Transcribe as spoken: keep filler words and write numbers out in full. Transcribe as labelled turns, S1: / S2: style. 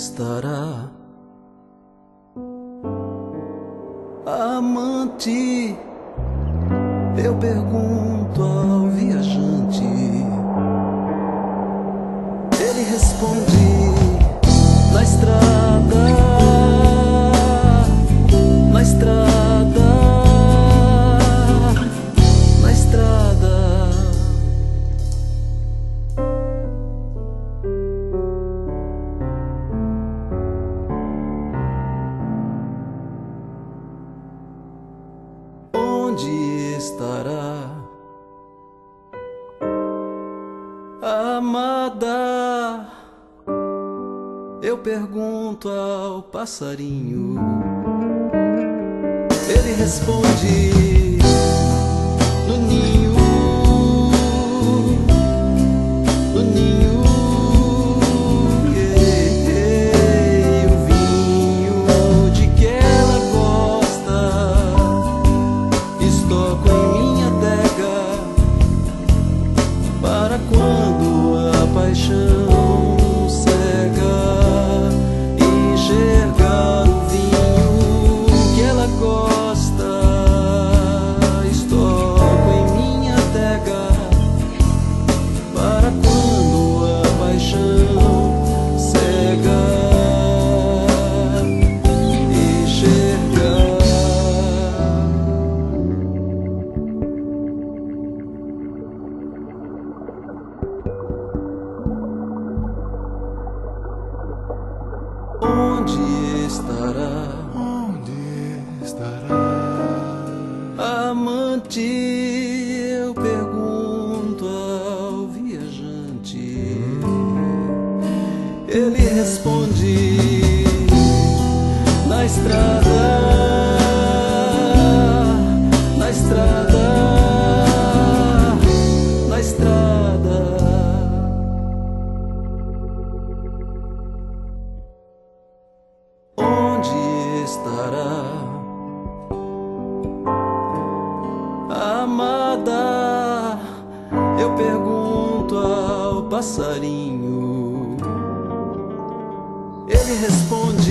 S1: estará? Amante, eu pergunto ao viajante. Ele responde: na estrada, na estrada, na estrada. Onde estará, amada? Eu pergunto ao passarinho. Ele responde: no ninho, no ninho. Yeah, yeah, o vinho de que ela gosta estoco em minha adega, para quando a paixão cega enxergar o vinho que ela gosta. Estoco em minha adega, para quando a paixão cega enxergar. Onde estará?
S2: Onde estará?
S1: Amante, eu pergunto ao viajante. Ele responde: na estrada, na estrada, na estrada. Onde estará, amada? Eu pergunto ao passarinho. Ele responde: